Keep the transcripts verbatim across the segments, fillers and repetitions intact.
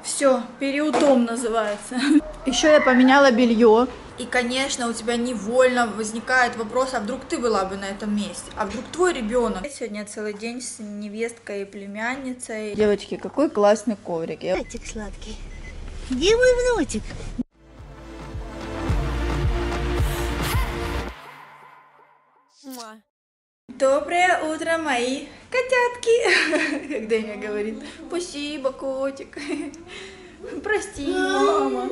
Все, переутом называется. Еще я поменяла белье. И, конечно, у тебя невольно возникает вопрос, а вдруг ты была бы на этом месте? А вдруг твой ребенок? Сегодня целый день с невесткой и племянницей. Девочки, какой классный коврик. Я... Внучек сладкий. Где мой внучек? Доброе утро, мои котятки. Как Дэня говорит, спасибо, котик. Прости, мама.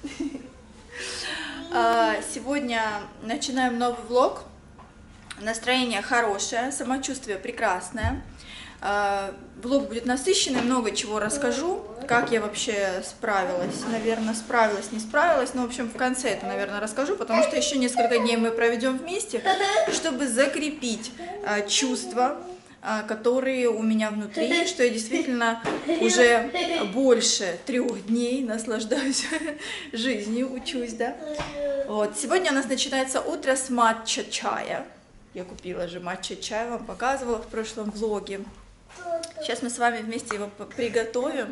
Сегодня начинаем новый влог. Настроение хорошее, самочувствие прекрасное. Влог будет насыщенный, много чего расскажу, как я вообще справилась, наверное, справилась, не справилась, но, в общем, в конце это, наверное, расскажу, потому что еще несколько дней мы проведем вместе, чтобы закрепить чувства, которые у меня внутри, что я действительно уже больше трех дней наслаждаюсь жизнью, учусь, да. Вот. Сегодня у нас начинается утро с матча-чая. Я купила же матча-чай, вам показывала в прошлом влоге. Сейчас мы с вами вместе его приготовим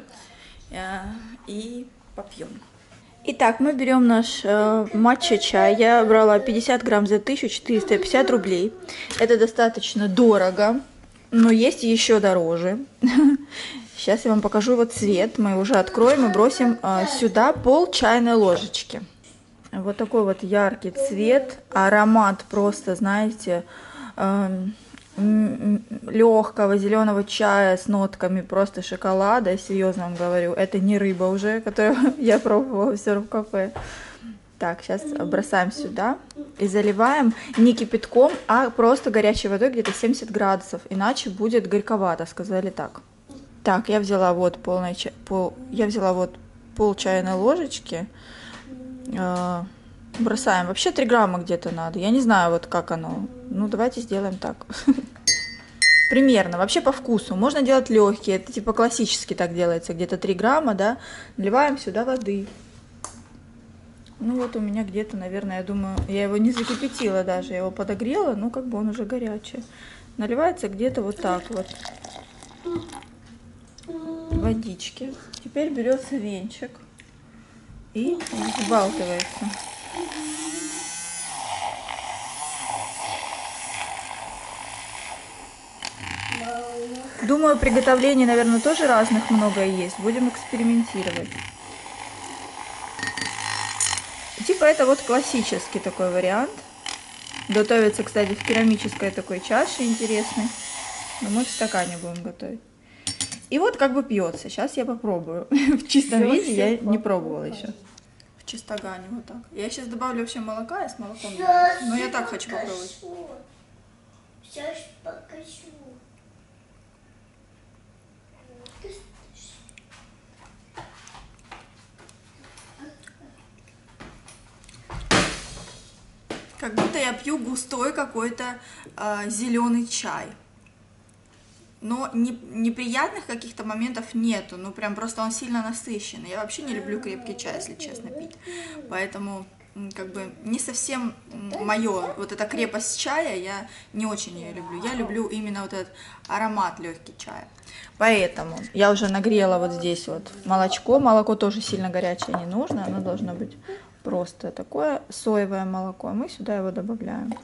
и попьем. Итак, мы берем наш э, матча-чай. Я брала пятьдесят грамм за тысячу четыреста пятьдесят рублей. Это достаточно дорого, но есть еще дороже. Сейчас я вам покажу его цвет. Мы его уже откроем и бросим э, сюда пол чайной ложечки. Вот такой вот яркий цвет. Аромат просто, знаете... Э, легкого зеленого чая с нотками просто шоколада, я серьезно вам говорю, это не рыба уже, которую я пробовала все в кафе. Так, сейчас бросаем сюда и заливаем не кипятком, а просто горячей водой, где-то семьдесят градусов, иначе будет горьковато, сказали так. Так, я взяла вот полная чай, пол, я взяла вот пол чайной ложечки. Э Бросаем. Вообще три грамма где-то надо. Я не знаю, вот как оно. Ну, давайте сделаем так. Примерно. Вообще по вкусу. Можно делать легкие. Это типа классически так делается. Где-то три грамма, да. Наливаем сюда воды. Ну, вот у меня где-то, наверное, я думаю, я его не закипятила даже. Я его подогрела, ну, как бы он уже горячий. Наливается где-то вот так вот. Водички. Теперь берется венчик. И взбалтывается. Думаю, приготовлений, наверное, тоже разных много есть. Будем экспериментировать. Типа это вот классический такой вариант. Готовится, кстати, в керамической такой чаше интересной. Но мы в стакане будем готовить. И вот как бы пьется. Сейчас я попробую. В чистом виде я не пробовала еще. В чистогане вот так. Я сейчас добавлю вообще молока, я с молоком делаю. Но я так хочу попробовать. Сейчас покажу. Как будто я пью густой какой-то э, зеленый чай. Но не, неприятных каких-то моментов нету. Ну, прям просто он сильно насыщенный. Я вообще не люблю крепкий чай, если честно, пить. Поэтому, как бы, не совсем мое. Вот эта крепость чая, я не очень ее люблю. Я люблю именно вот этот аромат легкий чая. Поэтому я уже нагрела вот здесь вот молочко. Молоко тоже сильно горячее не нужно. Оно должно быть просто такое соевое молоко. Мы сюда его добавляем.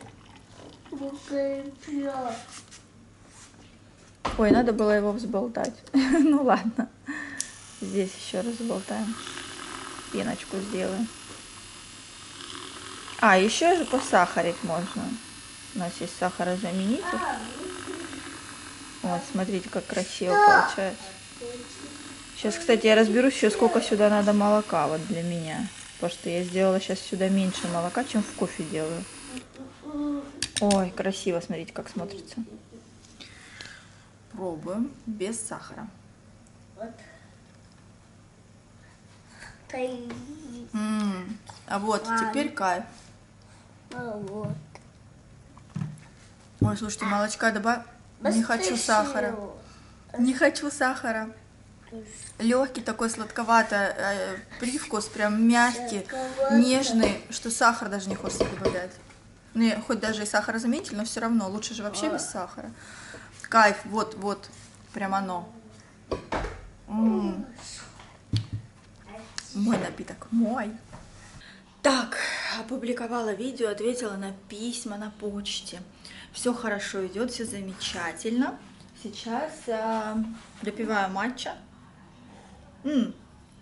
Ой, надо было его взболтать. Ну ладно. Здесь еще раз взболтаем. Пеночку сделаем. А, еще же посахарить можно. У нас есть сахарозаменитель. Вот, смотрите, как красиво получается. Сейчас, кстати, я разберусь еще, сколько сюда надо молока вот для меня. Потому что я сделала сейчас сюда меньше молока, чем в кофе делаю. Ой, красиво, смотрите, как смотрится. Пробуем без сахара. Вот. М-м, а вот, теперь кайф. А вот. Ой, слушайте, молочка добавь. Не хочу сахара. Не хочу сахара. Легкий такой сладковатый э, привкус, прям мягкий, нежный, что сахар даже не хочется добавлять. Ну, хоть даже и сахарозаменитель, но все равно лучше же вообще без сахара. Кайф, вот, вот, прям оно. М-м. Мой напиток, мой. Так, опубликовала видео, ответила на письма на почте. Все хорошо идет, все замечательно. Сейчас э, допиваю матча. М-м.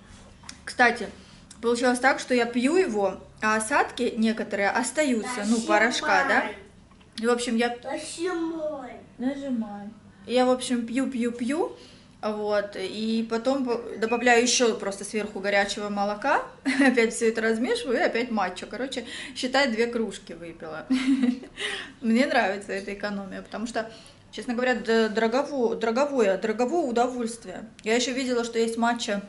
Кстати, получилось так, что я пью его, а осадки некоторые остаются, ну, порошка, да? И, в общем, я... Нажимай. Нажимай. Я, в общем, пью, пью, пью, вот, и потом добавляю еще просто сверху горячего молока, опять все это размешиваю и опять матчу. Короче, считай, две кружки выпила. Мне нравится эта экономия, потому что, честно говоря, дороговое, дороговое, дороговое удовольствие. Я еще видела, что есть матча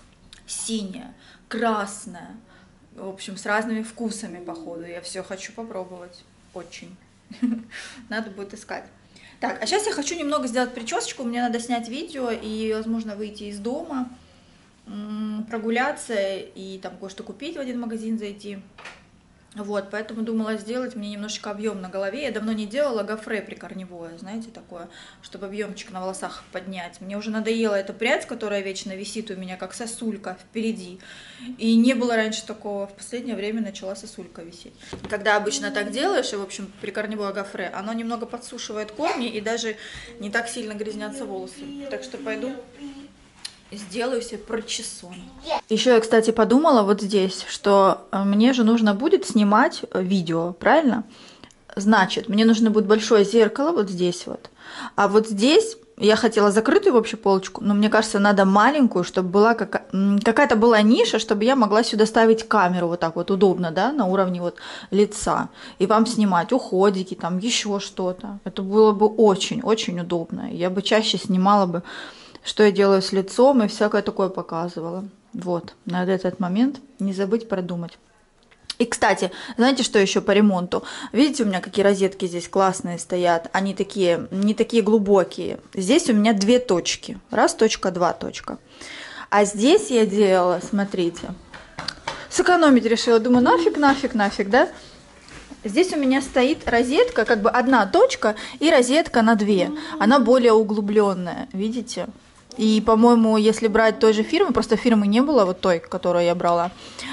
синяя, красная, в общем, с разными вкусами, походу. Я все хочу попробовать, очень. Надо будет искать. Так, а сейчас я хочу немного сделать причесочку. Мне надо снять видео и, возможно, выйти из дома, прогуляться и там кое-что купить, в один магазин зайти. Вот, поэтому думала сделать мне немножечко объем на голове. Я давно не делала гофре прикорневое, знаете, такое, чтобы объемчик на волосах поднять. Мне уже надоела эта прядь, которая вечно висит у меня, как сосулька впереди. И не было раньше такого. В последнее время начала сосулька висеть. Когда обычно так делаешь, и, в общем, прикорневое гофре, оно немного подсушивает корни и даже не так сильно грязнятся волосы. Так что пойду сделаю себе прочесон. Еще я, кстати, подумала вот здесь, что мне же нужно будет снимать видео, правильно? Значит, мне нужно будет большое зеркало вот здесь вот. А вот здесь я хотела закрытую вообще полочку, но мне кажется, надо маленькую, чтобы была какая-то была ниша, чтобы я могла сюда ставить камеру вот так вот удобно, да, на уровне вот лица. И вам снимать уходики, там еще что-то. Это было бы очень-очень удобно. Я бы чаще снимала бы, что я делаю с лицом, и всякое такое показывала. Вот, надо этот момент не забыть продумать. И, кстати, знаете, что еще по ремонту? Видите, у меня какие розетки здесь классные стоят. Они такие, не такие глубокие. Здесь у меня две точки. Раз точка, два точка. А здесь я делала, смотрите, сэкономить решила. Думаю, нафиг, нафиг, нафиг, да? Здесь у меня стоит розетка, как бы одна точка и розетка на две. Она более углубленная, видите? И, по-моему, если брать той же фирмы, просто фирмы не было, вот той, которую я брала,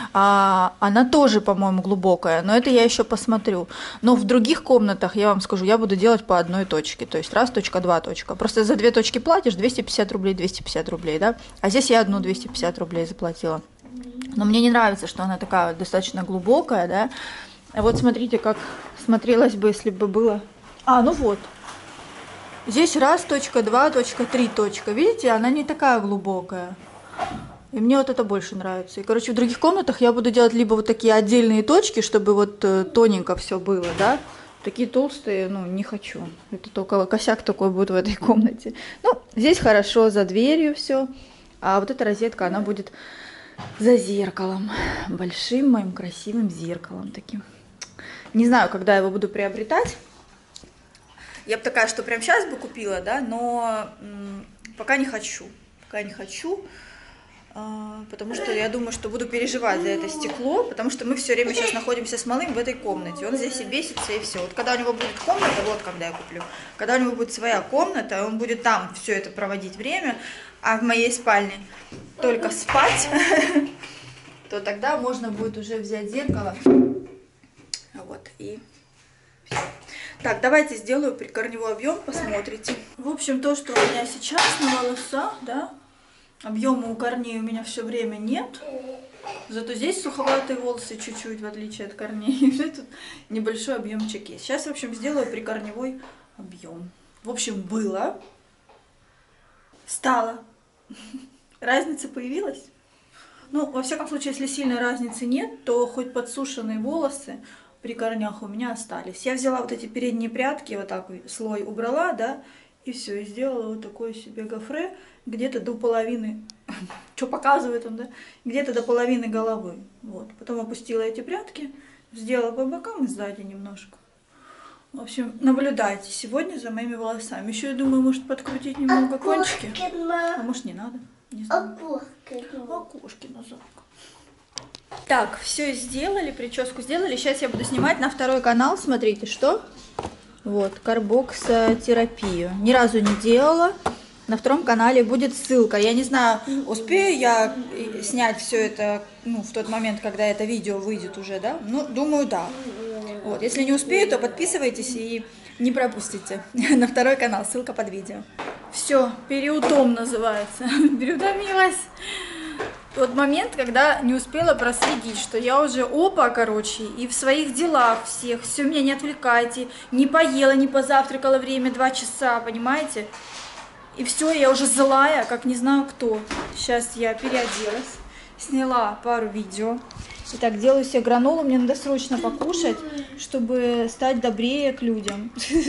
а, она тоже, по-моему, глубокая, но это я еще посмотрю. Но в других комнатах, я вам скажу, я буду делать по одной точке, то есть раз точка, два точка. Просто за две точки платишь двести пятьдесят рублей, двести пятьдесят рублей, да? А здесь я одну двести пятьдесят рублей заплатила. Но мне не нравится, что она такая достаточно глубокая, да? А вот смотрите, как смотрелось бы, если бы было... А, ну вот. Здесь раз точка, два точка, три точка. Видите, она не такая глубокая. И мне вот это больше нравится. И, короче, в других комнатах я буду делать либо вот такие отдельные точки, чтобы вот тоненько все было, да. Такие толстые, ну, не хочу. Это только косяк такой будет в этой комнате. Ну, здесь хорошо, за дверью все. А вот эта розетка, она будет за зеркалом. Большим моим красивым зеркалом таким. Не знаю, когда я его буду приобретать. Я бы такая, что прям сейчас бы купила, да, но м, пока не хочу. Пока не хочу, э, потому что я думаю, что буду переживать за это стекло, потому что мы все время сейчас находимся с малым в этой комнате. Он здесь и бесится, и все. Вот когда у него будет комната, вот когда я куплю, когда у него будет своя комната, он будет там все это проводить время, а в моей спальне только спать, то тогда можно будет уже взять зеркало. Вот, и все. Так, давайте сделаю прикорневой объем, посмотрите. В общем, то, что у меня сейчас на волосах, да, объема у корней у меня все время нет. Зато здесь суховатые волосы чуть-чуть, в отличие от корней. И тут небольшой объемчик есть. Сейчас, в общем, сделаю прикорневой объем. В общем, было, стало. Разница появилась? Ну, во всяком случае, если сильной разницы нет, то хоть подсушенные волосы при корнях у меня остались. Я взяла вот эти передние прядки, вот так слой убрала, да, и все, и сделала вот такое себе гофре, где-то до половины, что показывает он, да, где-то до половины головы. Вот, потом опустила эти прядки, сделала по бокам и сзади немножко. В общем, наблюдайте сегодня за моими волосами. Еще я думаю, может подкрутить немного кончики, а может не надо. Не знаю. Окошки на замок. Так, все сделали, прическу сделали. Сейчас я буду снимать на второй канал. Смотрите, что? Вот, карбоксотерапию. Ни разу не делала. на втором канале будет ссылка. Я не знаю, успею я снять все это, ну, в тот момент, когда это видео выйдет уже, да? Ну, думаю, да. Вот. Если не успею, то подписывайтесь и не пропустите на второй канал. Ссылка под видео. Все, переутом называется. Переутомилась. Тот момент, когда не успела проследить, что я уже опа, короче, и в своих делах всех, все, меня не отвлекайте, не поела, не позавтракала, время два часа, понимаете? И все, я уже злая, как не знаю кто. Сейчас я переоделась, сняла пару видео. Итак, делаю себе гранолу, мне надо срочно покушать, чтобы стать добрее к людям.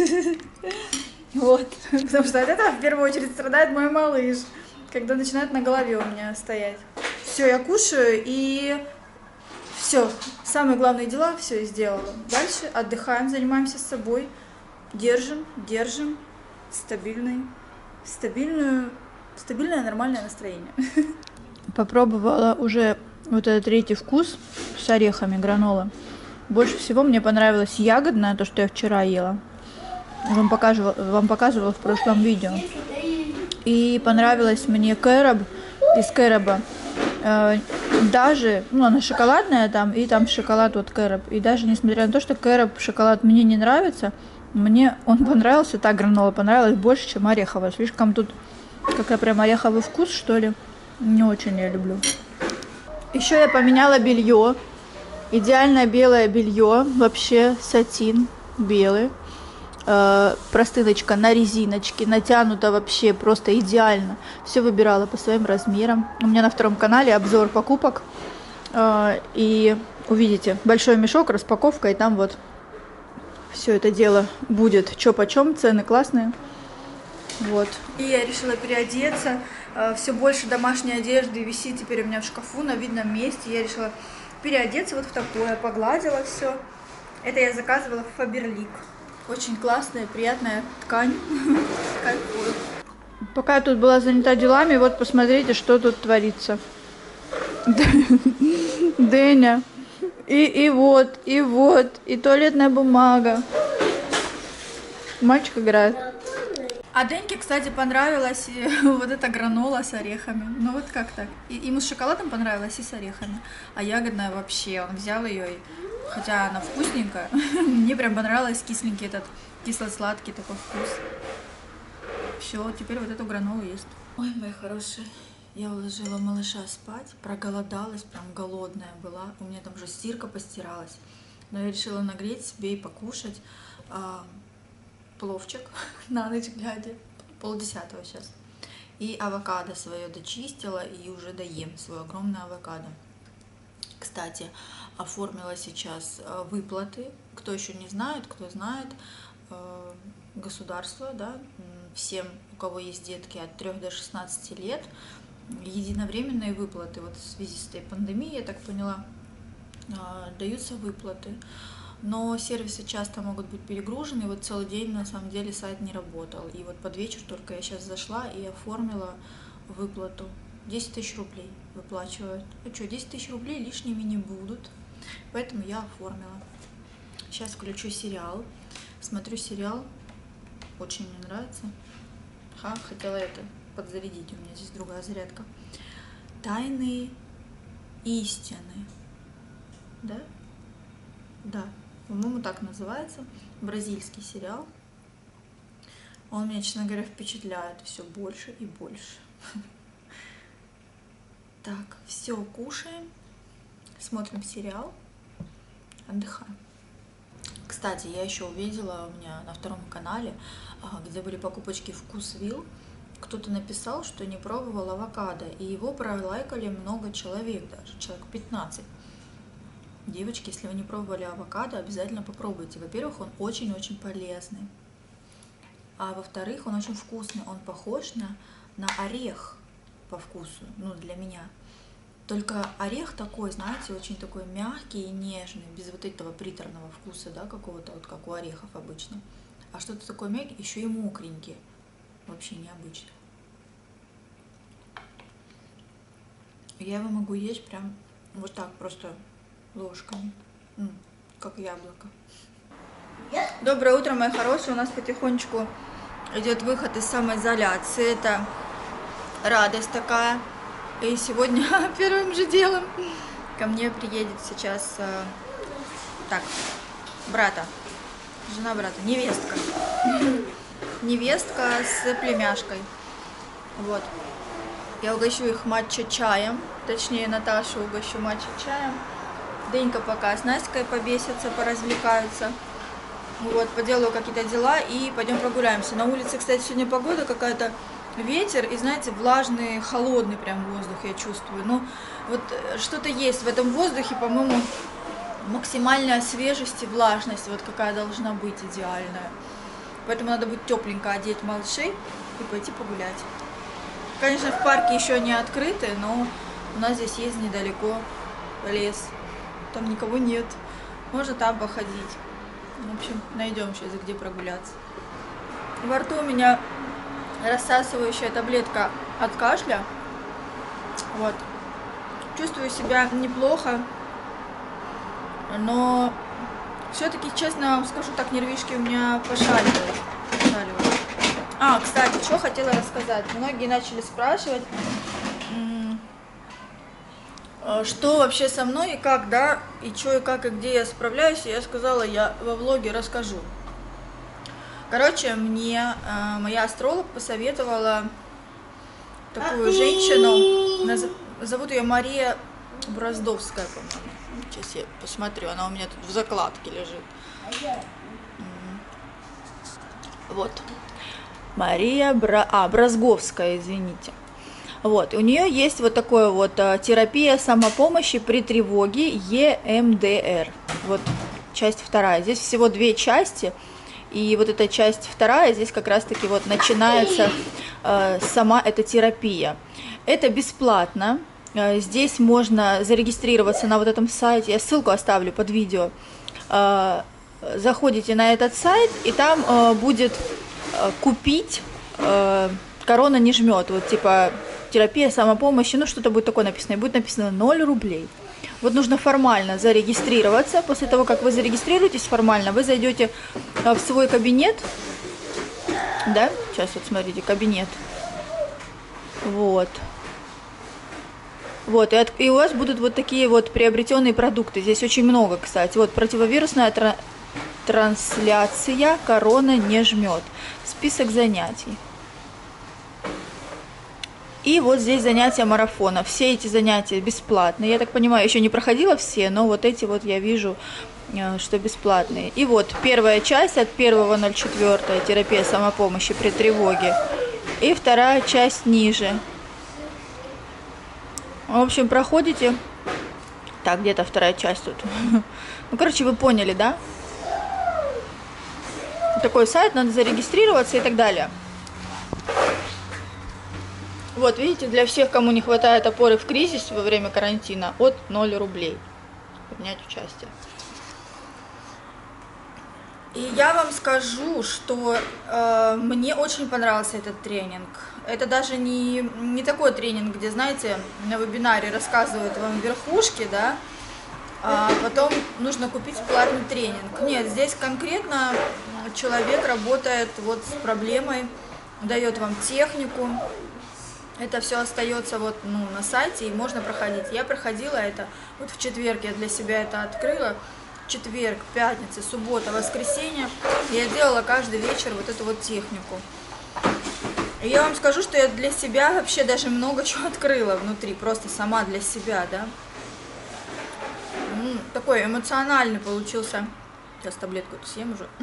Вот, потому что от этого в первую очередь страдает мой малыш, когда начинает на голове у меня стоять. Все, я кушаю и все. Самые главные дела все сделала. Дальше отдыхаем, занимаемся с собой, держим, держим стабильный, стабильную, стабильное нормальное настроение. Попробовала уже вот этот третий вкус с орехами гранола. Больше всего мне понравилось ягодное, то, что я вчера ела. Вам показывала, вам показывала в прошлом видео. И понравилось мне кэроб из кэроба. Э, даже, ну, она шоколадная там, и там шоколад вот кэроб. И даже несмотря на то, что кэроб шоколад мне не нравится, мне он понравился, так гранола понравилась больше, чем ореховая. Слишком тут как-то прям ореховый вкус, что ли. Не очень я люблю. Еще я поменяла белье. Идеальное белое белье. Вообще сатин белый. Э, простыночка на резиночке, натянута вообще просто идеально. Все выбирала по своим размерам. У меня на втором канале обзор покупок. Э, и увидите большой мешок, распаковка, и там вот все это дело будет. Чё почем, цены классные. Вот. И я решила переодеться. Э, все больше домашней одежды висит теперь у меня в шкафу на видном месте. Я решила переодеться вот в такое. Погладила все. Это я заказывала в Faberlic. Очень классная, приятная ткань. Кайфую. Пока я тут была занята делами, вот посмотрите, что тут творится. Дэня. И, и вот, и вот, и туалетная бумага. Мальчик играет. А Деньке, кстати, понравилась вот эта гранола с орехами. Ну вот как так? И, ему с шоколадом понравилось и с орехами. А ягодная вообще, он взял ее и... Хотя она вкусненькая. Мне прям понравилось кисленький этот, кисло-сладкий такой вкус. Все, теперь вот эту гранолу есть. Ой, мои хорошие, я уложила малыша спать, проголодалась, прям голодная была. У меня там уже стирка постиралась. Но я решила нагреть себе и покушать а, пловчик на ночь глядя. Полдесятого сейчас. И авокадо свое дочистила и уже доем свое огромное авокадо. Кстати, оформила сейчас выплаты. Кто еще не знает, кто знает, государство, да, всем, у кого есть детки от трёх до шестнадцати лет, единовременные выплаты. Вот в связи с этой пандемией, я так поняла, даются выплаты. Но сервисы часто могут быть перегружены. Вот целый день на самом деле сайт не работал. И вот под вечер только я сейчас зашла и оформила выплату. десять тысяч рублей выплачивают. Ну что, десять тысяч рублей лишними не будут. Поэтому я оформила. Сейчас включу сериал. Смотрю сериал. Очень мне нравится. Ха, хотела это подзарядить. У меня здесь другая зарядка. Тайные истины. Да? Да. По-моему, так называется. Бразильский сериал. Он меня, честно говоря, впечатляет все больше и больше. Так, все, кушаем, смотрим сериал, отдыхаем. Кстати, я еще увидела у меня на втором канале, где были покупочки Вкусвилл, кто-то написал, что не пробовал авокадо, и его пролайкали много человек, даже человек пятнадцать. Девочки, если вы не пробовали авокадо, обязательно попробуйте. Во-первых, он очень-очень полезный, а во-вторых, он очень вкусный, он похож на, на орех. По вкусу, ну, для меня. Только орех такой, знаете, очень такой мягкий и нежный, без вот этого приторного вкуса, да, какого-то, вот как у орехов обычно. А что-то такое мягкое, еще и мокренький. Вообще необычно. Я его могу есть прям вот так, просто ложками, как яблоко. Доброе утро, мои хорошие. У нас потихонечку идет выход из самоизоляции. Это радость такая. И сегодня первым же делом ко мне приедет сейчас так, брата, жена брата, невестка. Невестка с племяшкой. Вот. Я угощу их матча-чаем. Точнее, Наташу угощу матча-чаем. Денька пока с Настей побесятся, поразвлекаются. Вот, поделаю какие-то дела и пойдем прогуляемся. На улице, кстати, сегодня погода какая-то, ветер, и, знаете, влажный, холодный прям воздух я чувствую. Ну, вот что-то есть в этом воздухе, по-моему, максимальная свежесть и влажность, вот какая должна быть идеальная. Поэтому надо будет тепленько одеть малышей и пойти погулять. Конечно, в парке еще не открыты, но у нас здесь есть недалеко лес. Там никого нет. Можно там походить. В общем, найдем сейчас, где прогуляться. Во рту у меня рассасывающая таблетка от кашля. Вот. Чувствую себя неплохо. Но все-таки, честно вам скажу, так нервишки у меня пошаливают. пошаливают. А, кстати, что хотела рассказать. Многие начали спрашивать, что вообще со мной и как, да, и что и как, и где я справляюсь. И я сказала, я во влоге расскажу. Короче, мне э, моя астролог посоветовала такую женщину, наз... зовут ее Мария Браздовская, по-моему. Сейчас я посмотрю, она у меня тут в закладке лежит. Вот. Мария Бра... а, Бразговская, извините. Вот, у нее есть вот такое вот а, терапия самопомощи при тревоге Е Эм Дэ Эр. Вот часть вторая. Здесь всего две части. И вот эта часть вторая, здесь как раз-таки вот начинается э, сама эта терапия. Это бесплатно. Э, здесь можно зарегистрироваться на вот этом сайте. Я ссылку оставлю под видео. Э, заходите на этот сайт, и там э, будет э, купить э, «Корона не жмет». Вот типа терапия самопомощи, ну что-то будет такое написано. И будет написано ноль рублей. Вот нужно формально зарегистрироваться. После того, как вы зарегистрируетесь формально, вы зайдете в свой кабинет. Да, сейчас вот смотрите, кабинет. Вот. Вот, и, от, и у вас будут вот такие вот приобретенные продукты. Здесь очень много, кстати. Вот противовирусная тра трансляция «Корона не жмет». Список занятий. И вот здесь занятия марафона. Все эти занятия бесплатные. Я так понимаю, еще не проходила все, но вот эти вот я вижу, что бесплатные. И вот первая часть от первого ноль четвёртого терапия самопомощи при тревоге. И вторая часть ниже. В общем, проходите. Так, где-то вторая часть тут. Ну, короче, вы поняли, да? Такой сайт, надо зарегистрироваться и так далее. Вот, видите, для всех, кому не хватает опоры в кризис во время карантина, от ноль рублей принять участие. И я вам скажу, что э, мне очень понравился этот тренинг. Это даже не, не такой тренинг, где, знаете, на вебинаре рассказывают вам верхушки, да, а потом нужно купить платный тренинг. Нет, здесь конкретно человек работает вот с проблемой, дает вам технику. Это все остается вот, ну, на сайте, и можно проходить. Я проходила это, вот в четверг я для себя это открыла. Четверг, пятница, суббота, воскресенье. Я делала каждый вечер вот эту вот технику. И я вам скажу, что я для себя вообще даже много чего открыла внутри, просто сама для себя, да. Ну, такой эмоциональный получился. Сейчас таблетку съем уже.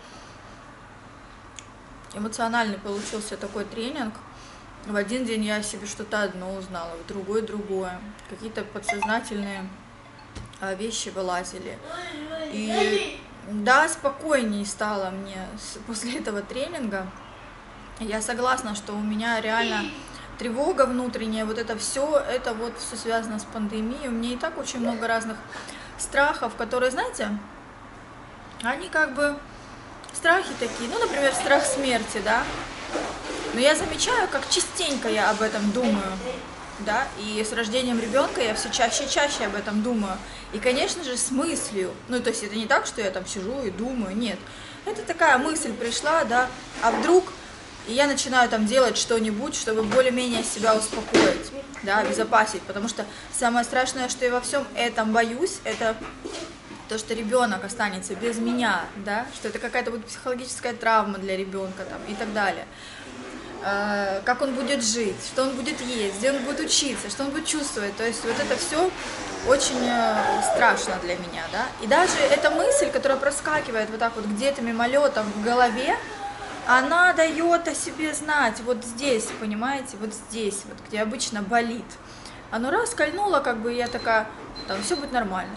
Эмоциональный получился такой тренинг. В один день я себе что-то одно узнала, в другой другое. Какие-то подсознательные вещи вылазили. И да, спокойнее стало мне после этого тренинга. Я согласна, что у меня реально тревога внутренняя, вот это все, это вот все связано с пандемией. У меня и так очень много разных страхов, которые, знаете, они как бы страхи такие, ну, например, страх смерти, да. Но я замечаю, как частенько я об этом думаю, да, и с рождением ребенка я все чаще и чаще об этом думаю. И, конечно же, с мыслью, ну, то есть это не так, что я там сижу и думаю, нет. Это такая мысль пришла, да, а вдруг и я начинаю там делать что-нибудь, чтобы более-менее себя успокоить, да, обезопасить, потому что самое страшное, что я во всем этом боюсь, это то, что ребенок останется без меня, да, что это какая-то будет психологическая травма для ребенка там, и так далее. Э, как он будет жить, что он будет есть, где он будет учиться, что он будет чувствовать. То есть вот это все очень э, страшно для меня, да. И даже эта мысль, которая проскакивает вот так вот где-то мимолетом в голове, она дает о себе знать вот здесь, понимаете, вот здесь, вот где обычно болит. Оно раз кольнуло, как бы, и я такая, там все будет нормально.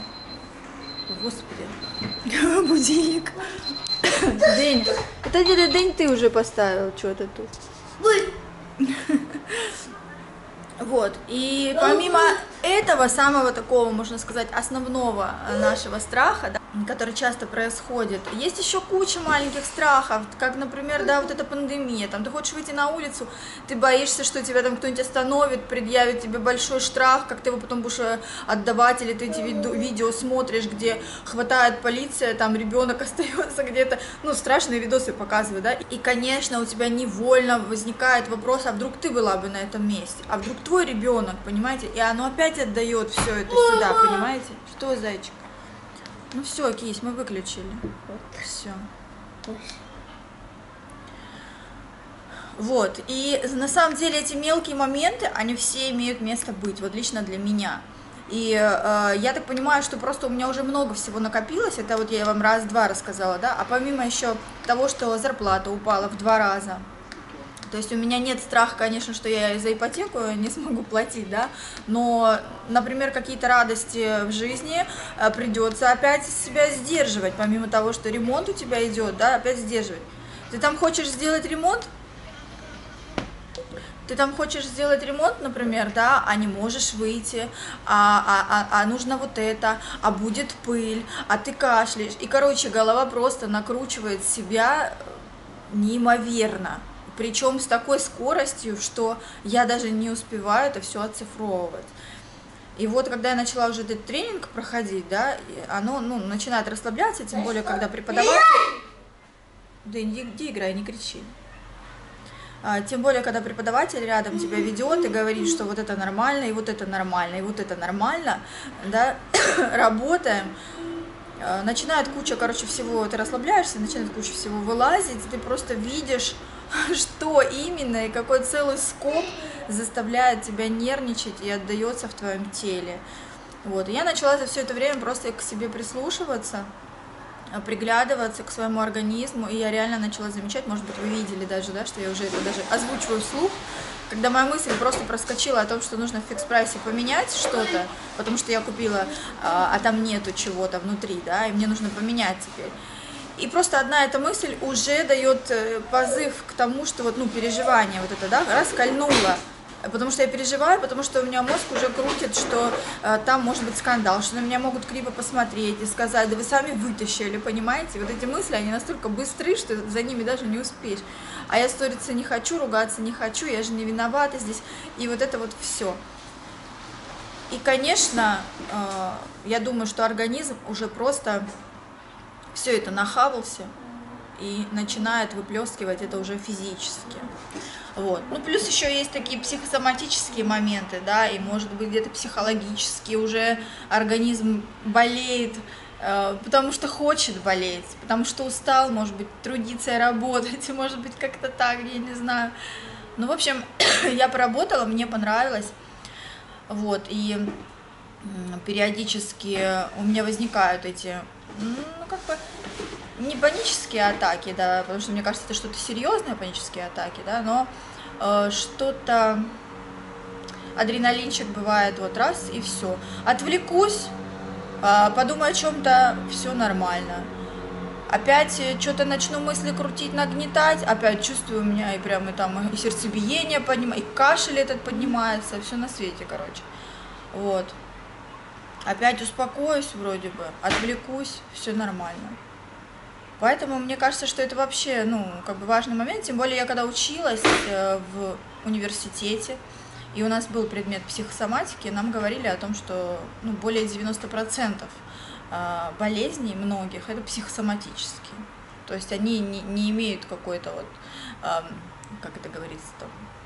Господи, будильник. День. Это день ты уже поставил что-то тут. Вот, и помимо этого самого такого, можно сказать, основного нашего страха, да, который часто происходит, есть еще куча маленьких страхов, как, например, да, вот эта пандемия, там, ты хочешь выйти на улицу, ты боишься, что тебя там кто-нибудь остановит, предъявит тебе большой штраф, как ты его потом будешь отдавать, или ты эти видео смотришь, где хватает полиция, там ребенок остается где-то, ну, страшные видосы показывают, да, и, конечно, у тебя невольно возникает вопрос, а вдруг ты была бы на этом месте, а вдруг твой ребенок, понимаете, и оно опять отдает все это сюда, понимаете, что, зайчик? Ну все, кись, мы выключили. Все. Вот, и на самом деле эти мелкие моменты, они все имеют место быть, вот лично для меня. И э, я так понимаю, что просто у меня уже много всего накопилось, это вот я вам раз-два рассказала, да, а помимо еще того, что зарплата упала в два раза, то есть у меня нет страха, конечно, что я за ипотеку не смогу платить, да, но, например, какие-то радости в жизни придется опять себя сдерживать, помимо того, что ремонт у тебя идет, да, опять сдерживать. Ты там хочешь сделать ремонт? Ты там хочешь сделать ремонт, например, да, а не можешь выйти, а, а, а, а нужно вот это, а будет пыль, а ты кашляешь. И, короче, голова просто накручивает себя неимоверно. Причем с такой скоростью, что я даже не успеваю это все оцифровывать. И вот когда я начала уже этот тренинг проходить, да, оно, ну, начинает расслабляться, тем более, когда преподаватель... Да иди, иди играй, не кричи. А, тем более, когда преподаватель рядом тебя ведет и говорит, что вот это нормально, и вот это нормально, и вот это нормально, да, работаем. Начинает куча, короче, всего, ты расслабляешься, начинает куча всего вылазить, ты просто видишь, что именно и какой целый скоп заставляет тебя нервничать и отдается в твоем теле. Вот. И я начала за все это время просто к себе прислушиваться, приглядываться к своему организму, и я реально начала замечать, может быть, вы видели даже, да, что я уже это даже озвучиваю вслух, когда моя мысль просто проскочила о том, что нужно в фикс-прайсе поменять что-то, потому что я купила, а там нету чего-то внутри, да, и мне нужно поменять теперь. И просто одна эта мысль уже дает позыв к тому, что вот, ну, переживание вот это, да, раскольнуло. Потому что я переживаю, потому что у меня мозг уже крутит, что э, там может быть скандал, что на меня могут криво посмотреть и сказать, да вы сами вытащили, понимаете? Вот эти мысли, они настолько быстры, что за ними даже не успеешь. А я ссориться не хочу, ругаться не хочу, я же не виновата здесь. И вот это вот все. И, конечно, э, я думаю, что организм уже просто все это нахавался и начинает выплескивать это уже физически. Вот. Ну, плюс еще есть такие психосоматические моменты, да, и, может быть, где-то психологически уже организм болеет, э, потому что хочет болеть, потому что устал, может быть, трудиться и работать, может быть, как-то так, я не знаю. Ну, в общем, я поработала, мне понравилось, вот, и периодически у меня возникают эти, ну, как бы, не панические атаки, да, потому что мне кажется, это что-то серьезное, панические атаки, да, но э, что-то, адреналинчик бывает вот раз и все. Отвлекусь, э, подумаю о чем-то, все нормально. Опять что-то начну мысли крутить, нагнетать, опять чувствую у меня и прямо там и сердцебиение поднимается, и кашель этот поднимается, все на свете, короче. Вот. Опять успокоюсь вроде бы, отвлекусь, все нормально. Поэтому мне кажется, что это вообще, ну, как бы важный момент, тем более я когда училась э, в университете, и у нас был предмет психосоматики, нам говорили о том, что, ну, более девяноста процентов э, болезней многих это психосоматические, то есть они не, не имеют какой-то вот э, как это говорится, там,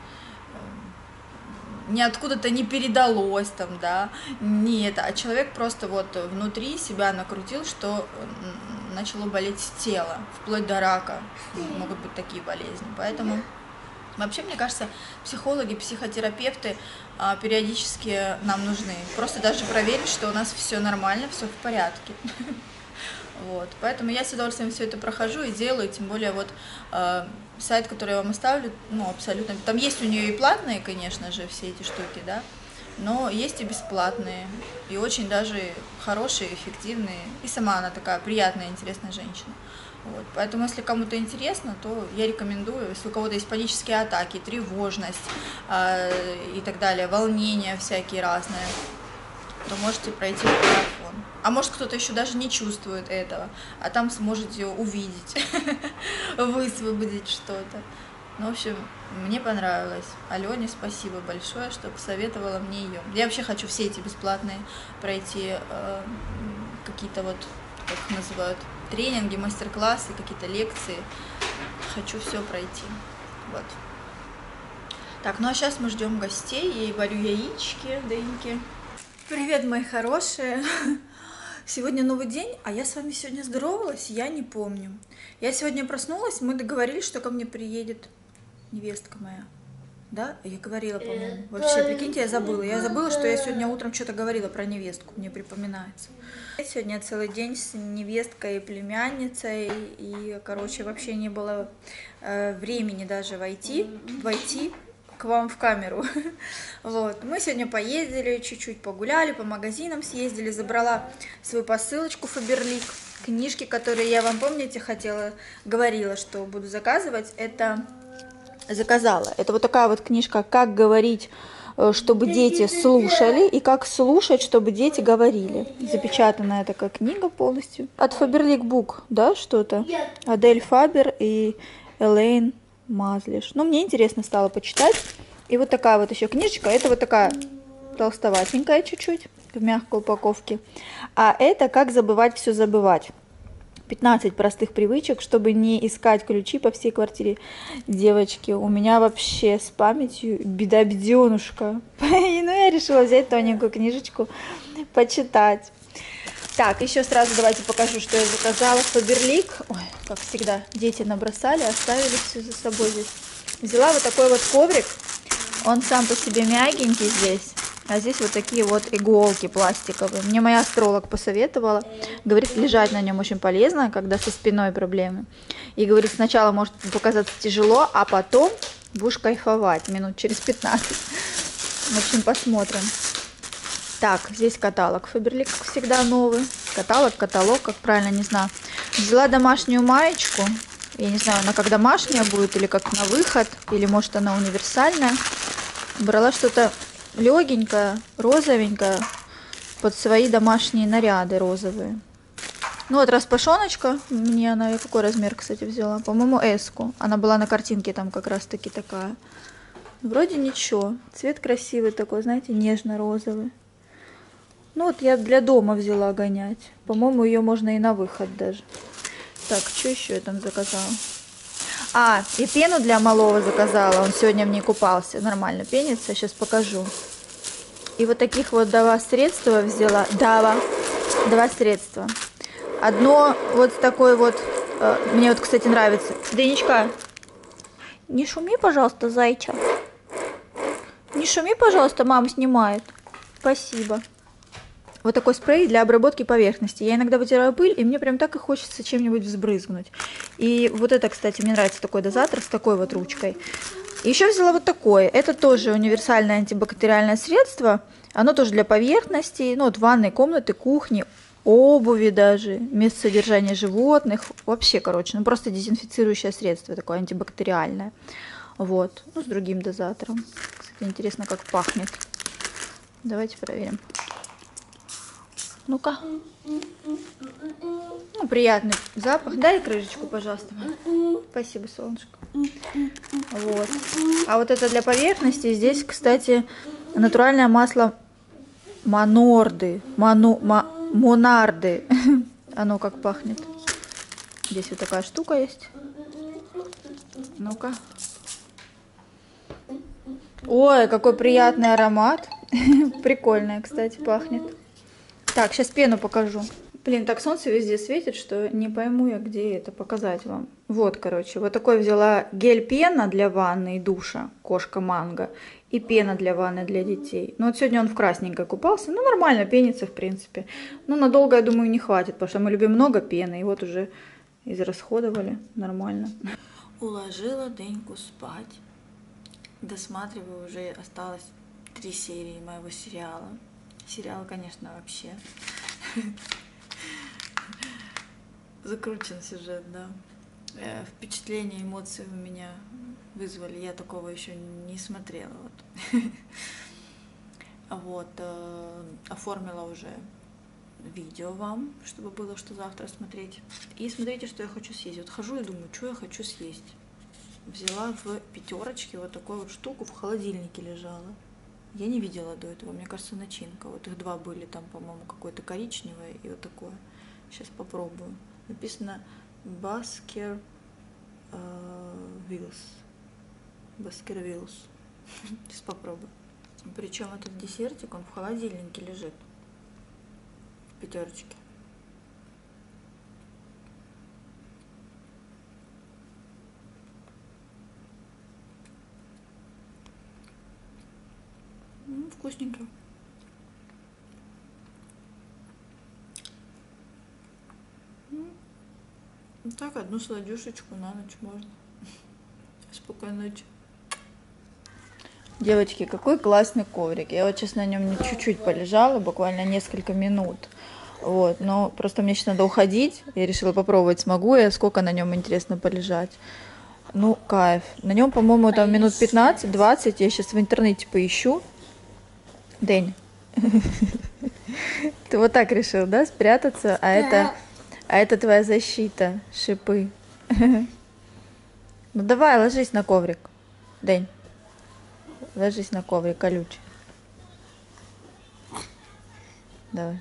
не откуда-то не передалось там, да, не это, а человек просто вот внутри себя накрутил, что начало болеть тело, вплоть до рака, могут быть такие болезни, поэтому вообще, мне кажется, психологи, психотерапевты а, периодически нам нужны, просто даже проверить, что у нас все нормально, все в порядке. Вот, поэтому я с удовольствием все это прохожу и делаю, тем более вот э, сайт, который я вам оставлю, ну, абсолютно, там есть у нее и платные, конечно же, все эти штуки, да, но есть и бесплатные, и очень даже хорошие, эффективные, и сама она такая приятная, интересная женщина. Вот, поэтому, если кому-то интересно, то я рекомендую, если у кого-то есть панические атаки, тревожность э, и так далее, волнения всякие разные, то можете пройти марафон. А может, кто-то еще даже не чувствует этого, а там сможете увидеть, высвободить что-то. Ну, в общем, мне понравилось. Алене спасибо большое, что посоветовала мне ее. Я вообще хочу все эти бесплатные пройти, э, какие-то вот, как их называют, тренинги, мастер-классы, какие-то лекции. Хочу все пройти. Вот. Так, ну а сейчас мы ждем гостей. Я ей варю яички, дыньки. Привет, мои хорошие! Сегодня новый день, а я с вами сегодня здоровалась, я не помню. Я сегодня проснулась, мы договорились, что ко мне приедет невестка моя. Да? Я говорила, по-моему. Вообще, прикиньте, я забыла. Я забыла, что я сегодня утром что-то говорила про невестку, мне припоминается. Сегодня целый день с невесткой и племянницей, и, короче, вообще не было э, времени даже войти, войти. К вам в камеру. Вот. Мы сегодня поездили, чуть-чуть погуляли, по магазинам съездили, забрала свою посылочку Faberlic, книжки, которые я вам, помните, хотела, говорила, что буду заказывать, это заказала. Это вот такая вот книжка «Как говорить, чтобы дети слушали, и как слушать, чтобы дети говорили». Запечатанная такая книга полностью. От Faberlic Book, да, что-то? Адель Фабер и Элейн Мазлиш. Ну, мне интересно стало почитать. И вот такая вот еще книжечка. Это вот такая толстоватенькая чуть-чуть, в мягкой упаковке. А это «Как забывать все забывать». пятнадцать простых привычек, чтобы не искать ключи по всей квартире. Девочки, у меня вообще с памятью беда-беденушка. Ну, я решила взять тоненькую книжечку, почитать. Так, еще сразу давайте покажу, что я заказала. Faberlic. Ой, как всегда, дети набросали, оставили все за собой здесь. Взяла вот такой вот коврик. Он сам по себе мягенький здесь. А здесь вот такие вот иголки пластиковые. Мне моя астролог посоветовала. Говорит, лежать на нем очень полезно, когда со спиной проблемы. И говорит, сначала может показаться тяжело, а потом будешь кайфовать минут через пятнадцать. В общем, посмотрим. Так, здесь каталог Faberlic, как всегда, новый. Каталог, каталог, как правильно, не знаю. Взяла домашнюю маечку. Я не знаю, она как домашняя будет, или как на выход, или может она универсальная. Брала что-то легенькое, розовенькое, под свои домашние наряды розовые. Ну вот распашоночка, мне она, я какой размер, кстати, взяла? По-моему, эску. Она была на картинке там как раз-таки такая. Вроде ничего. Цвет красивый такой, знаете, нежно-розовый. Ну вот я для дома взяла гонять. По-моему, ее можно и на выход даже. Так, что еще я там заказала? А, и пену для малого заказала. Он сегодня в ней купался. Нормально пенится. Сейчас покажу. И вот таких вот два средства взяла. Два. Два средства. Одно вот с такой вот. Э, мне вот, кстати, нравится. Денечка, не шуми, пожалуйста, зайча. Не шуми, пожалуйста, мама снимает. Спасибо. Вот такой спрей для обработки поверхности. Я иногда вытираю пыль, и мне прям так и хочется чем-нибудь взбрызгнуть. И вот это, кстати, мне нравится такой дозатор с такой вот ручкой. Еще взяла вот такое. Это тоже универсальное антибактериальное средство. Оно тоже для поверхностей, ну вот ванной комнаты, кухни, обуви даже, место содержания животных. Вообще, короче, ну просто дезинфицирующее средство такое антибактериальное. Вот, ну с другим дозатором. Кстати, интересно, как пахнет. Давайте проверим. Ну-ка. Ну, приятный запах. Дай крышечку, пожалуйста. Спасибо, солнышко. Вот. А вот это для поверхности. Здесь, кстати, натуральное масло Монорды. Ману, ма, Монарды. Оно как пахнет. Здесь вот такая штука есть. Ну-ка. Ой, какой приятный аромат. Прикольно, кстати, пахнет. Так, сейчас пену покажу. Блин, так солнце везде светит, что не пойму я, где это показать вам. Вот, короче, вот такой взяла гель-пена для ванны и душа, кошка манго, и пена для ванны для детей. Ну вот сегодня он в красненькой купался, ну нормально, пенится в принципе. Но надолго, я думаю, не хватит, потому что мы любим много пены, и вот уже израсходовали нормально. Уложила Деньку спать. Досматриваю, уже осталось три серии моего сериала. Сериал, конечно, вообще... Закручен сюжет, да. Впечатления, эмоции у меня вызвали. Я такого еще не смотрела. Вот. Вот. Оформила уже видео вам, чтобы было что завтра смотреть. И смотрите, что я хочу съесть. Вот хожу и думаю, что я хочу съесть. Взяла в пятерочке вот такую вот штуку, в холодильнике лежала. Я не видела до этого, мне кажется, начинка. Вот их два были, там, по-моему, какое-то коричневое и вот такое. Сейчас попробую. Написано Баскер Виллс. Баскер Виллс. Сейчас попробую. Причем этот десертик, он в холодильнике лежит. В пятерочке. Ну, вкусненько. Ну, так, одну сладюшечку на ночь можно. Спокойной ночи. Девочки, какой классный коврик. Я вот сейчас на нем не чуть-чуть полежала, буквально несколько минут. Вот, но просто мне сейчас надо уходить. Я решила попробовать, смогу я, сколько на нем, интересно, полежать. Ну, кайф. На нем, по-моему, там минут пятнадцать-двадцать. Я сейчас в интернете поищу. Дэнь. Ты вот так решил, да, спрятаться? А это, а это твоя защита, шипы. Ну давай, ложись на коврик. Дэнь. Ложись на коврик, колючий. Давай.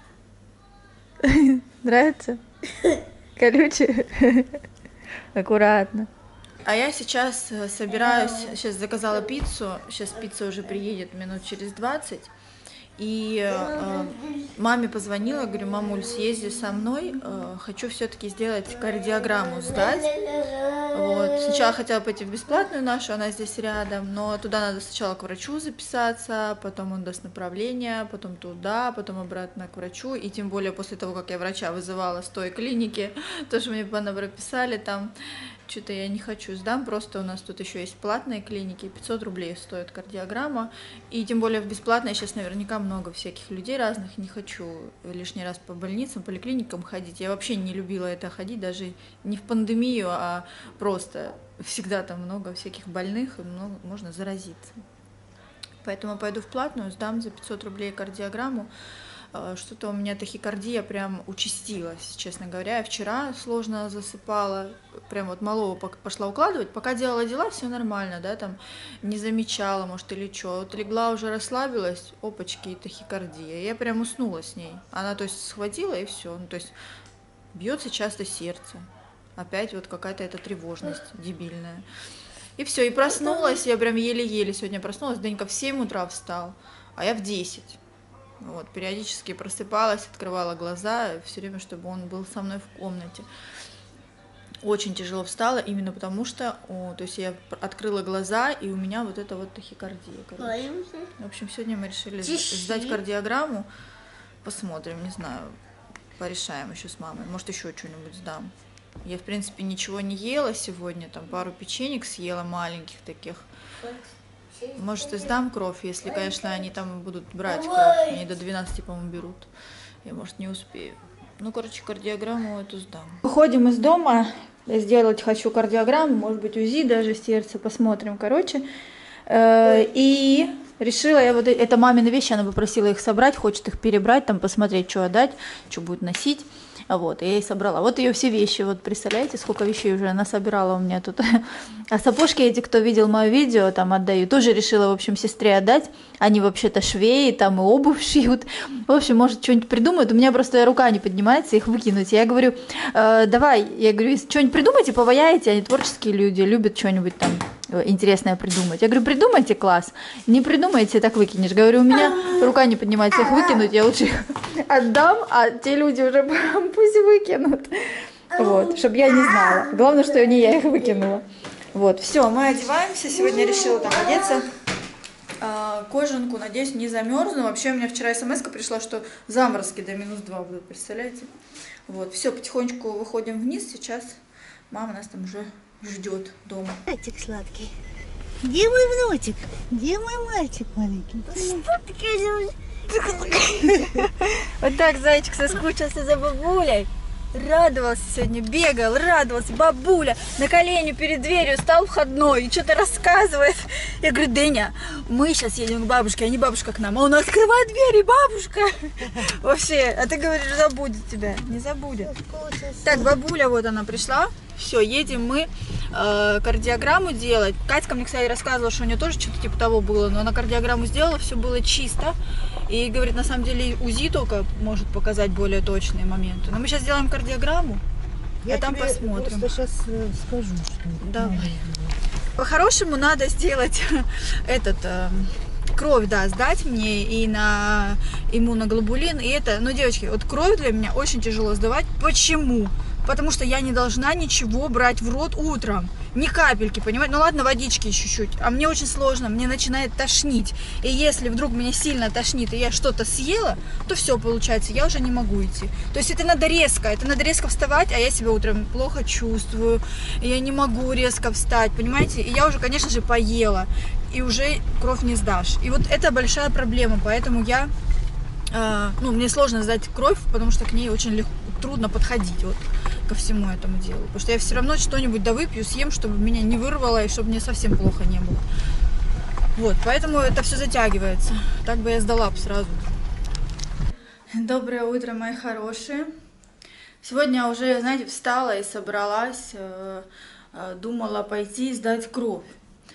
Нравится? Колючий? Аккуратно. А я сейчас собираюсь, сейчас заказала пиццу, сейчас пицца уже приедет минут через двадцать. И э, маме позвонила, говорю, мамуль, съезди со мной, э, хочу все-таки сделать кардиограмму, сдать. Вот. Сначала хотела пойти в бесплатную нашу, она здесь рядом, но туда надо сначала к врачу записаться, потом он даст направление, потом туда, потом обратно к врачу. И тем более после того, как я врача вызывала с той клиники, то, что мне прописали там, что-то я не хочу, сдам, просто у нас тут еще есть платные клиники, пятьсот рублей стоит кардиограмма, и тем более в бесплатной сейчас наверняка много всяких людей разных, не хочу лишний раз по больницам, поликлиникам ходить, я вообще не любила это ходить, даже не в пандемию, а просто всегда там много всяких больных, и много, можно заразиться. Поэтому пойду в платную, сдам за пятьсот рублей кардиограмму. Что-то у меня тахикардия прям участилась, честно говоря. Я вчера сложно засыпала, прям вот малого пошла укладывать. Пока делала дела, все нормально, да, там не замечала, может, или что. Вот легла, уже расслабилась, опачки, и тахикардия. Я прям уснула с ней. Она, то есть, схватила, и все. Ну, то есть, бьется часто сердце. Опять вот какая-то эта тревожность дебильная. И все, и проснулась, я прям еле-еле сегодня проснулась. Денька в семь утра встал, а я в десять. Вот, периодически просыпалась, открывала глаза, все время, чтобы он был со мной в комнате. Очень тяжело встала, именно потому что, о, то есть я открыла глаза, и у меня вот это вот тахикардия. Короче. В общем, сегодня мы решили сдать кардиограмму, посмотрим, не знаю, порешаем еще с мамой, может, еще что-нибудь сдам. Я, в принципе, ничего не ела сегодня, там пару печенек съела маленьких таких. Может, и сдам кровь, если, конечно, они там будут брать кровь. Они до двенадцати, по-моему, берут. Я, может, не успею. Ну, короче, кардиограмму эту сдам. Выходим из дома. Я сделать хочу кардиограмму, может быть, УЗИ даже сердца. Посмотрим, короче. И решила я вот... Это мамины вещи, она попросила их собрать, хочет их перебрать, там посмотреть, что отдать, что будет носить. Вот, я ей собрала. Вот ее все вещи, вот представляете, сколько вещей уже она собирала у меня тут. А сапожки эти, кто видел мое видео, там отдаю, тоже решила, в общем, сестре отдать. Они вообще-то швеи, там и обувь шьют. В общем, может, что-нибудь придумают. У меня просто рука не поднимается их выкинуть. Я говорю, э, давай, я говорю, если что-нибудь придумайте, поваяете, они творческие люди, любят что-нибудь там интересное придумать. Я говорю, придумайте, класс. Не придумайте, так выкинешь. Говорю, у меня рука не поднимается их выкинуть, я лучше их отдам, а те люди уже пусть выкинут. Вот, чтобы я не знала. Главное, что не я их выкинула. Вот, все, мы одеваемся. Сегодня решила там одеться. Кожанку, надеюсь, не замерзну. Вообще у меня вчера смс-ка пришла, что заморозки до минус два будут, представляете? Вот, все, потихонечку выходим вниз. Сейчас мама нас там уже ждет дома. Мальчик сладкий. Где мой внучек? Где мой мальчик маленький? Вот так зайчик соскучился за бабулей. Радовался сегодня, бегал, радовался. Бабуля на колени перед дверью стал входной и что-то рассказывает. Я говорю, Дыня, мы сейчас едем к бабушке, а не бабушка к нам. А он открывает двери, бабушка. Вообще, а ты говоришь, забудет тебя. Не забудет. Так, бабуля, вот она пришла. Все, едем мы э, кардиограмму делать. Катька мне, кстати, рассказывала, что у нее тоже что-то типа того было, но она кардиограмму сделала, все было чисто. И говорит, на самом деле УЗИ только может показать более точные моменты. Но мы сейчас сделаем кардиограмму, Я а там тебе посмотрим. просто сейчас скажу, что... Давай. По-хорошему надо сделать этот... Э, кровь, да, сдать мне и на иммуноглобулин, и это, ну, девочки, вот кровь для меня очень тяжело сдавать. Почему? Потому что я не должна ничего брать в рот утром, ни капельки, понимаете? Ну ладно, водички чуть-чуть, а мне очень сложно, мне начинает тошнить. И если вдруг меня сильно тошнит, и я что-то съела, то все, получается, я уже не могу идти. То есть это надо резко, это надо резко вставать, а я себя утром плохо чувствую, и я не могу резко встать, понимаете? И я уже, конечно же, поела, и уже кровь не сдашь. И вот это большая проблема, поэтому я, э, ну, мне сложно сдать кровь, потому что к ней очень легко, трудно подходить вот ко всему этому делу. Потому что я все равно что-нибудь довыпью, съем, чтобы меня не вырвало и чтобы мне совсем плохо не было. Вот, поэтому это все затягивается. Так бы я сдала бы сразу. Доброе утро, мои хорошие. Сегодня уже, знаете, встала и собралась, думала пойти сдать кровь.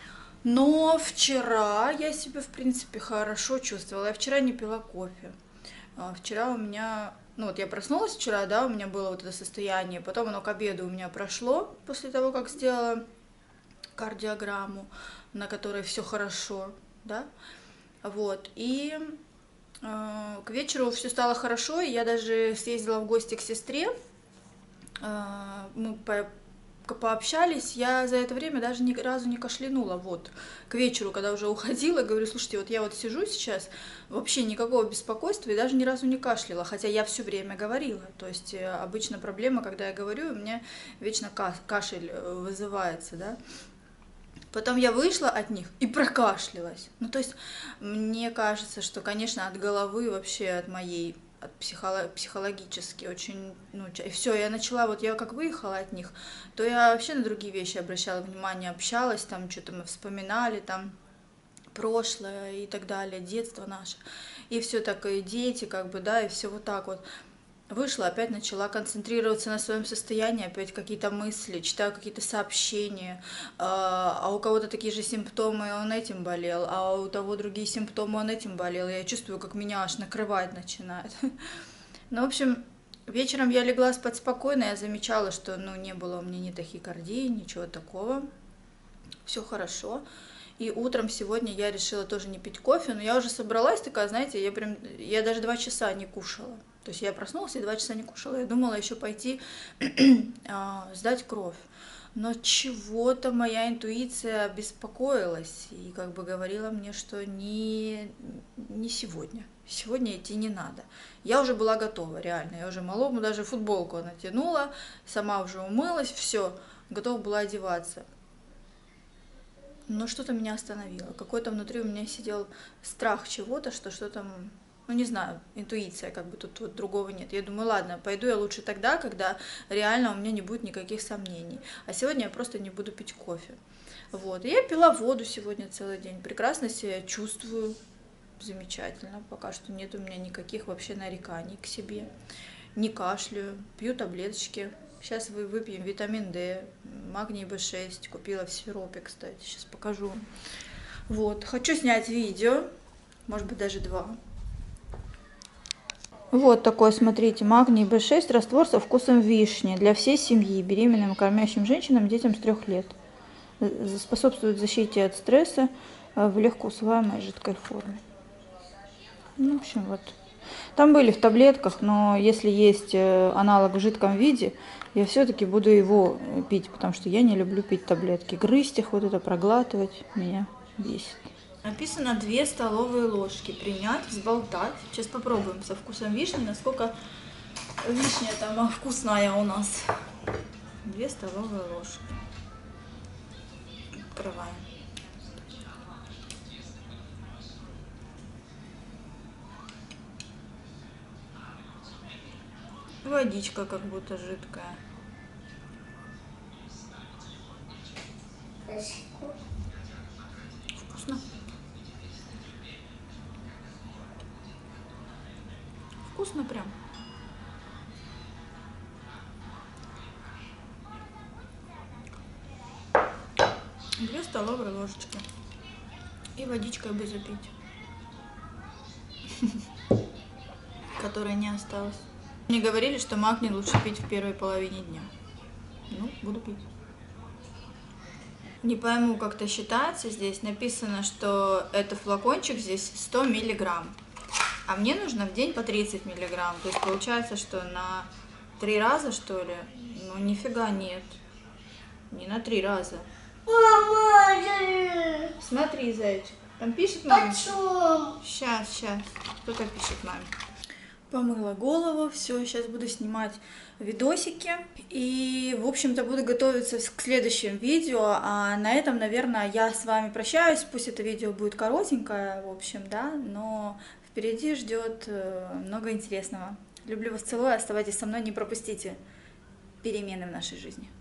Но вчера я себя, в принципе, хорошо чувствовала. Я вчера не пила кофе. Вчера у меня... Ну вот я проснулась вчера, да, у меня было вот это состояние, потом оно к обеду у меня прошло, после того, как сделала кардиограмму, на которой все хорошо, да, вот, и э, к вечеру все стало хорошо, и я даже съездила в гости к сестре, э, мы по пообщались, я за это время даже ни разу не кашлянула, вот, к вечеру, когда уже уходила, говорю, слушайте, вот я вот сижу сейчас, вообще никакого беспокойства и даже ни разу не кашляла, хотя я все время говорила, то есть обычно проблема, когда я говорю, у меня вечно кашель вызывается, да, потом я вышла от них и прокашлялась, ну, то есть мне кажется, что, конечно, от головы вообще, от моей от психолог, психологически очень, ну, и все, я начала, вот я как выехала от них, то я вообще на другие вещи обращала внимание, общалась, там что-то мы вспоминали, там, прошлое и так далее, детство наше, и все так, и дети, как бы, да, и все вот так вот. Вышла, опять начала концентрироваться на своем состоянии, опять какие-то мысли, читаю какие-то сообщения, а у кого-то такие же симптомы, он этим болел, а у того другие симптомы, он этим болел. Я чувствую, как меня аж накрывать начинает. Ну, в общем, вечером я легла спать спокойно, я замечала, что, ну, не было у меня ни тахикардии, ничего такого, все хорошо. И утром сегодня я решила тоже не пить кофе, но я уже собралась такая, знаете, я прям, я даже два часа не кушала. То есть я проснулась и два часа не кушала. Я думала еще пойти сдать кровь. Но чего-то моя интуиция беспокоилась и как бы говорила мне, что не, не сегодня. Сегодня идти не надо. Я уже была готова, реально. Я уже малому даже футболку натянула, сама уже умылась, все, готова была одеваться. Но что-то меня остановило. Какой-то внутри у меня сидел страх чего-то, что что-то... Ну, не знаю, интуиция, как бы тут вот другого нет. Я думаю, ладно, пойду я лучше тогда, когда реально у меня не будет никаких сомнений. А сегодня я просто не буду пить кофе. Вот. И я пила воду сегодня целый день. Прекрасно себя чувствую. Замечательно. Пока что нет у меня никаких вообще нареканий к себе. Не кашляю. Пью таблеточки. Сейчас вы выпьем витамин D, магний бэ шесть. Купила в сиропе, кстати. Сейчас покажу. Вот. Хочу снять видео. Может быть, даже два. Вот такой, смотрите, магний бэ шесть, раствор со вкусом вишни для всей семьи, беременным, кормящим женщинам, детям с трех лет. способствует защите от стресса в легко усваиваемой жидкой форме. Ну, в общем, вот. Там были в таблетках, но если есть аналог в жидком виде, я все-таки буду его пить, потому что я не люблю пить таблетки. Грызть их, вот это проглатывать меня бесит. Написано две столовые ложки. Принять, взболтать. Сейчас попробуем со вкусом вишни, насколько вишня там вкусная у нас. Две столовые ложки. Открываем. Водичка как будто жидкая. Вкусно. Вкусно прям. Две столовые ложечки. И водичкой бы запить. Которой не осталось. Мне говорили, что магний лучше пить в первой половине дня. Ну, буду пить. Не пойму, как-то считается здесь. Написано, что это флакончик здесь сто миллиграмм. А мне нужно в день по тридцать миллиграмм. То есть получается, что на три раза, что ли? Ну, нифига нет. Не на три раза. Мама! Смотри, зайчик. Там пишет мама. Почему? Сейчас, сейчас. Кто-то пишет маме. Помыла голову, все, сейчас буду снимать видосики и, в общем-то, буду готовиться к следующим видео, а на этом, наверное, я с вами прощаюсь, пусть это видео будет коротенькое, в общем, да, но впереди ждет много интересного. Люблю вас, целую, оставайтесь со мной, не пропустите перемены в нашей жизни.